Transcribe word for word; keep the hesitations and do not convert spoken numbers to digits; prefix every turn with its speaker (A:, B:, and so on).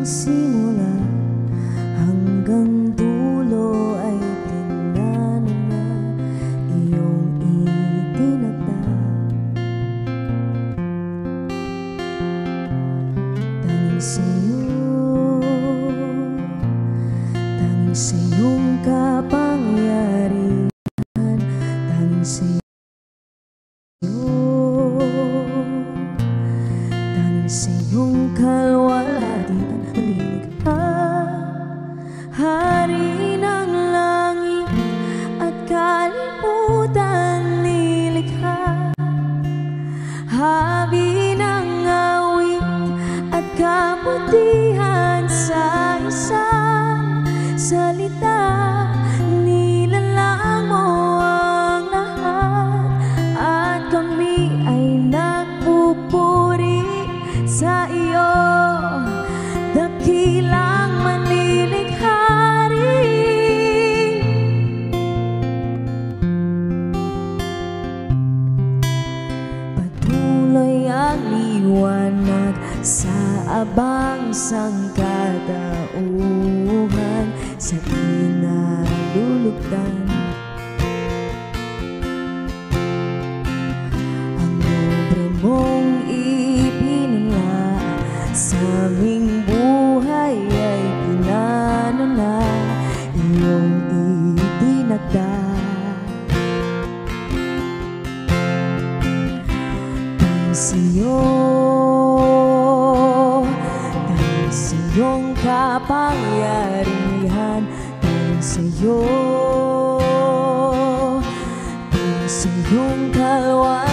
A: simula hanggang dulo ay plinano na iyong itinatag. Tanging sa'yo, tanging sa'yong kapangyarihan, tanging sa'yo, tanging sa'yong kalwalhatian. Malinig ka, hari ng langit at kalibutan nilikha, habi ng awit at kabutihan sa isang salita. Nilalang mo ang lahat at kami ay nagpupuri sa iyo, dakilang manlilikhari. Patuloy ang liwanag sa abang sangkatauhan, sa kinalulugdan. Ang obra mong ipinunla sa aming buhay ay pinano na iyong idinagdag. Tanging sa'yo, tanging sa'yong kapangyarihan, tanging sa'yo, tanging sa'yong kalwa